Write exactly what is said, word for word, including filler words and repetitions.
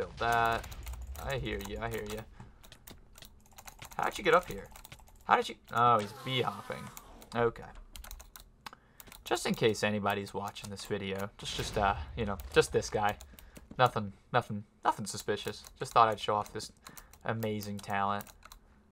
build that. I hear you, I hear you. How'd you get up here? How did you... Oh, he's bee hopping. Okay. Just in case anybody's watching this video. Just, just, uh, you know, just this guy. Nothing, nothing, nothing suspicious. Just thought I'd show off this amazing talent.